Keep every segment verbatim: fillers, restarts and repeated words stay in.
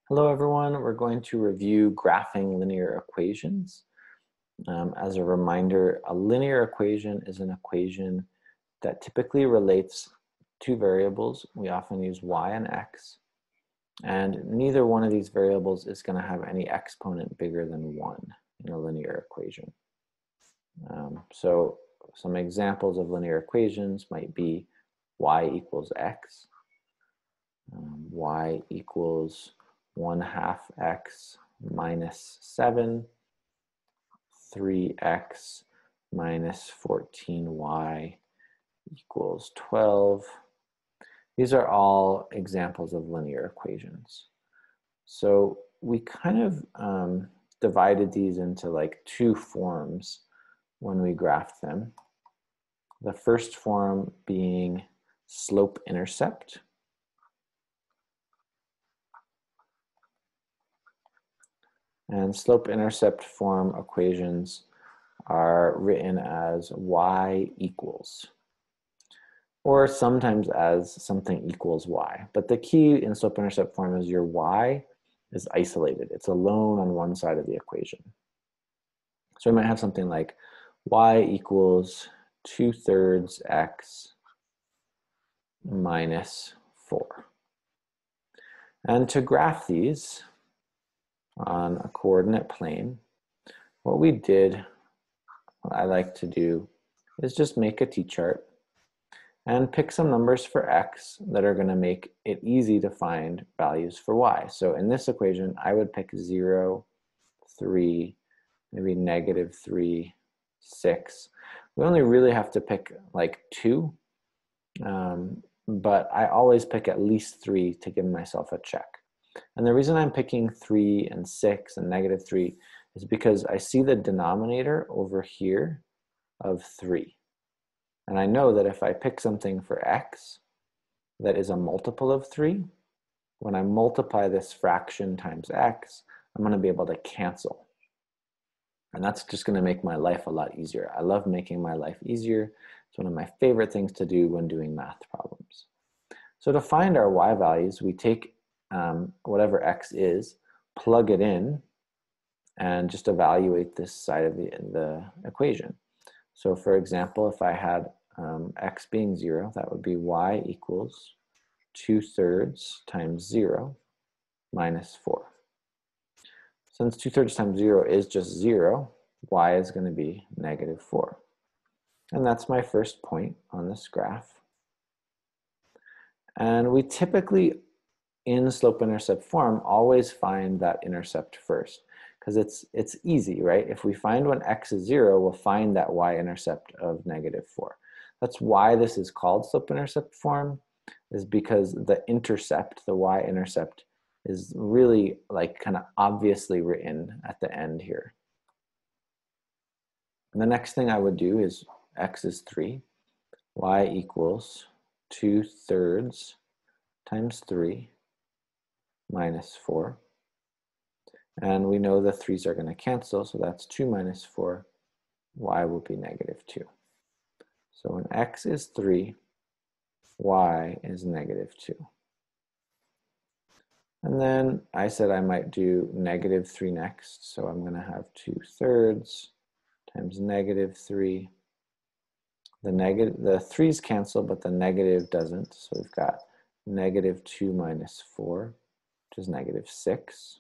Hello everyone, we're going to review graphing linear equations. Um, as a reminder, a linear equation is an equation that typically relates two variables. We often use y and x, and neither one of these variables is going to have any exponent bigger than one in a linear equation. Um, so some examples of linear equations might be y equals x, um, y equals one half x minus seven, three x minus fourteen y equals twelve. These are all examples of linear equations. So we kind of um, divided these into like two forms when we graphed them. The first form being slope-intercept. And slope-intercept form equations are written as y equals, or sometimes as something equals y. But the key in slope-intercept form is your y is isolated. It's alone on one side of the equation. So we might have something like y equals two thirds x minus four. And to graph these on a coordinate plane, what we did, what I like to do, is just make a t-chart and pick some numbers for x that are going to make it easy to find values for y. So in this equation, I would pick zero, three, maybe negative three, six. We only really have to pick like two, um, but I always pick at least three to give myself a check. And the reason I'm picking three and six and negative three is because I see the denominator over here of three. And I know that if I pick something for x that is a multiple of three, when I multiply this fraction times x, I'm going to be able to cancel. And that's just going to make my life a lot easier. I love making my life easier. It's one of my favorite things to do when doing math problems. So to find our y values, we take um, whatever x is, plug it in, and just evaluate this side of the, the equation. So for example, if I had um, x being zero, that would be y equals two thirds times zero minus four. Since two thirds times zero is just zero, y is going to be negative four. And that's my first point on this graph. And we typically, in slope-intercept form, always find that intercept first, because it's, it's easy, right? If we find when x is zero, we'll find that y-intercept of negative four. That's why this is called slope-intercept form, is because the intercept, the y-intercept, is really like kind of obviously written at the end here. And the next thing I would do is x is three, y equals two thirds times three minus four. And we know the threes are going to cancel, so that's two minus four, y will be negative two. So when x is three, y is negative two. And then I said I might do negative three next, so I'm going to have two thirds times negative three. The negative, the threes cancel, but the negative doesn't, so we've got negative two minus four, which is negative six.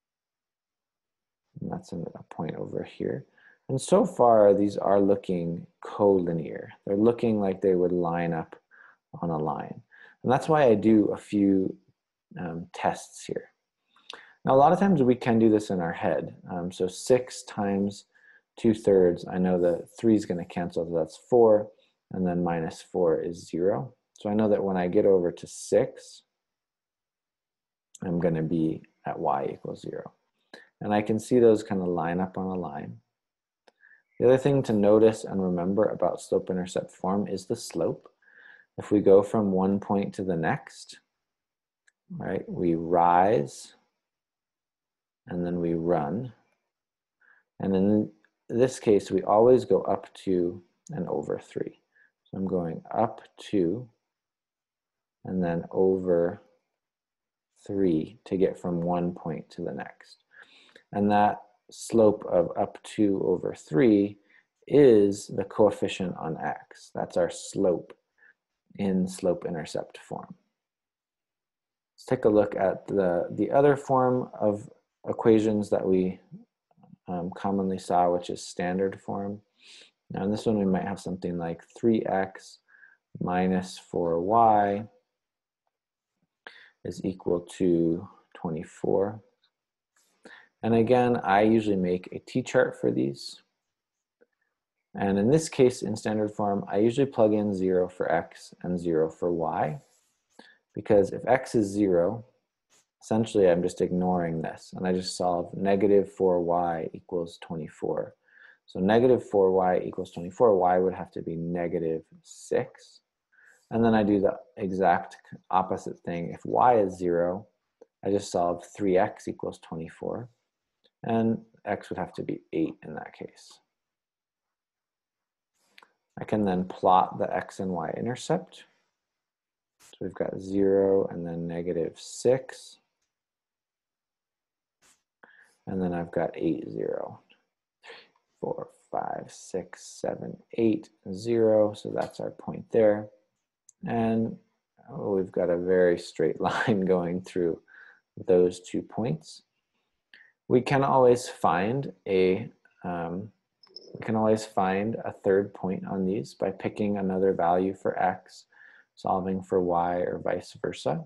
And that's a point over here. And so far, these are looking collinear. They're looking like they would line up on a line. And that's why I do a few um, tests here. Now, a lot of times we can do this in our head. Um, so six times two thirds, I know the three is going to cancel, so that's four, and then minus four is zero. So I know that when I get over to six, I'm going to be at y equals zero. And I can see those kind of line up on a line. The other thing to notice and remember about slope-intercept form is the slope. If we go from one point to the next, right, we rise and then we run. And in this case, we always go up to and over three. So I'm going up two and then over three to get from one point to the next. And that slope of up two over three is the coefficient on x. That's our slope in slope-intercept form. Let's take a look at the, the other form of equations that we um, commonly saw, which is standard form. Now in this one we might have something like three x minus four y is equal to twenty-four. And again, I usually make a t-chart for these. And in this case, in standard form, I usually plug in zero for x and zero for y. Because if x is zero, essentially I'm just ignoring this. And I just solve negative four y equals twenty-four. So negative four y equals twenty-four, y would have to be negative six. And then I do the exact opposite thing. If y is zero, I just solve three x equals twenty-four. And x would have to be eight in that case. I can then plot the x and y intercept. So we've got zero and then negative six. And then I've got eight, zero, four, five, six, seven, eight, zero. So that's our point there. And oh, we've got a very straight line going through those two points. We can always find a um, we can always find a third point on these by picking another value for x, solving for y, or vice versa.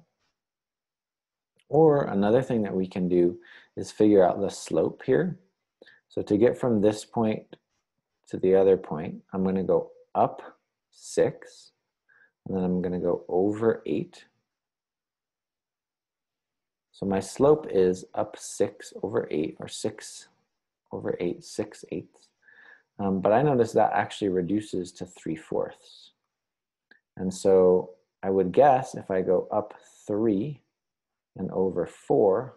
Or another thing that we can do is figure out the slope here. So to get from this point to the other point, I'm going to go up six, and then I'm going to go over eight. So my slope is up six over eight, or six over eight, six eighths. Um, but I notice that actually reduces to three fourths. And so I would guess if I go up three and over four,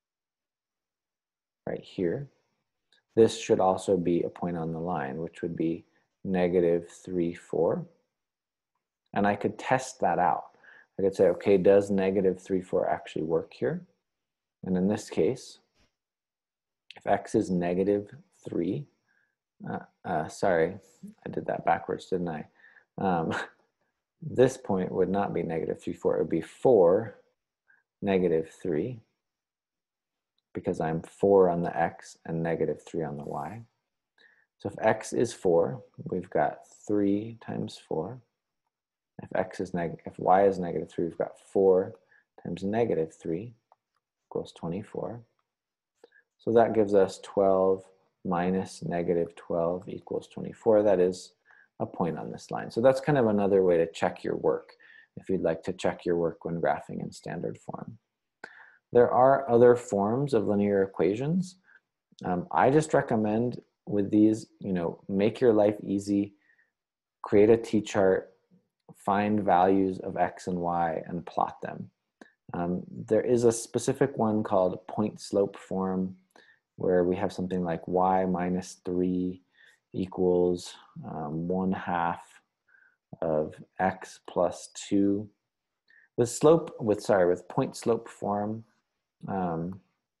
right here, this should also be a point on the line, which would be negative three, four. And I could test that out. I could say, okay, does negative three, four actually work here? And in this case, if x is negative three, uh, uh, sorry, I did that backwards, didn't I? Um, this point would not be negative three, four, it would be four, negative three, because I'm four on the x and negative three on the y. So if x is four, we've got three times four. If x is neg if y is negative three, we've got four times negative three equals twenty-four. So that gives us twelve minus negative twelve equals twenty-four. That is a point on this line. So that's kind of another way to check your work if you'd like to check your work when graphing in standard form. There are other forms of linear equations. Um, I just recommend with these, you know, make your life easy, create a t-chart, find values of x and y and plot them. Um, there is a specific one called point slope form where we have something like y minus three equals um, one half of x plus two. With slope, with sorry, with point slope form, um,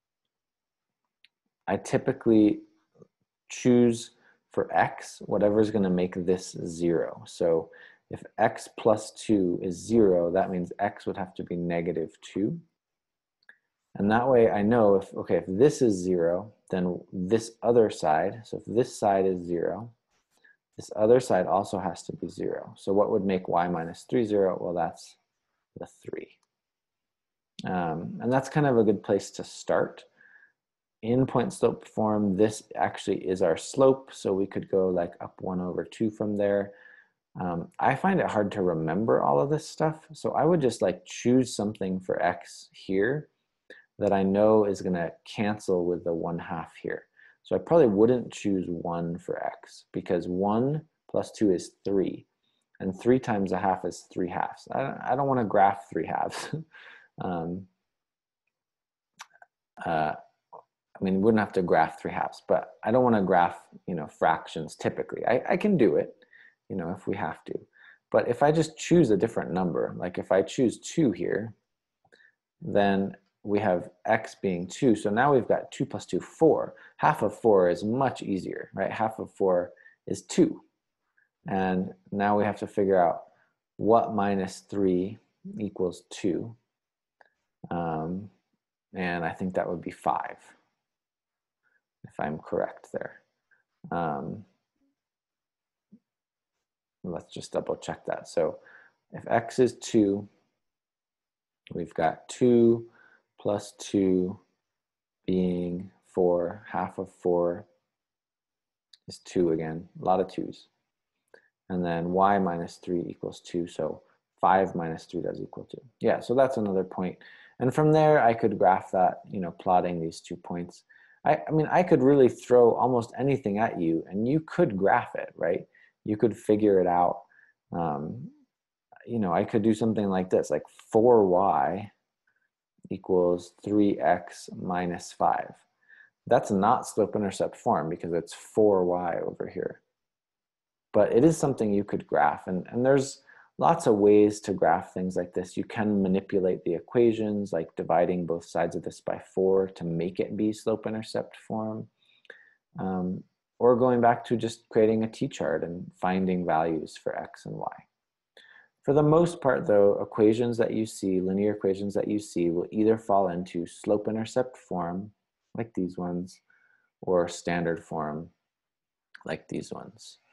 I typically choose for x whatever is going to make this zero. So if x plus two is zero, that means x would have to be negative two. And that way I know if, okay, if this is zero, then this other side, so if this side is zero, this other side also has to be zero. So what would make y minus three zero? Well, that's the three. Um, and that's kind of a good place to start. In point slope form, this actually is our slope, so we could go like up one over two from there. Um, I find it hard to remember all of this stuff, so I would just like choose something for x here that I know is going to cancel with the one half here. So I probably wouldn't choose one for x because one plus two is three, and three times a half is three halves. I don't, I don't want to graph three halves. um, uh, I mean, we wouldn't have to graph three halves, but I don't want to graph, you know, fractions typically. I, I can do it, you know, if we have to. But if I just choose a different number, like if I choose two here, then we have x being two. So now we've got two plus two, four. Half of four is much easier, right? Half of four is two. And now we have to figure out what minus three equals two. Um, and I think that would be five, if I'm correct there. Um, let's just double check that. So if x is two, we've got two plus two being four. Half of four is two again, a lot of twos. And then y minus three equals two, so five minus three does equal two. Yeah, so that's another point. And from there, I could graph that, you know, plotting these two points. I, I mean, I could really throw almost anything at you, and you could graph it, right? You could figure it out. Um, you know, I could do something like this, like four y equals three x minus five. That's not slope-intercept form because it's four y over here. But it is something you could graph, and, and there's lots of ways to graph things like this. You can manipulate the equations, like dividing both sides of this by four to make it be slope-intercept form, um, or going back to just creating a t-chart and finding values for x and y. For the most part, though, equations that you see, linear equations that you see, will either fall into slope-intercept form, like these ones, or standard form, like these ones.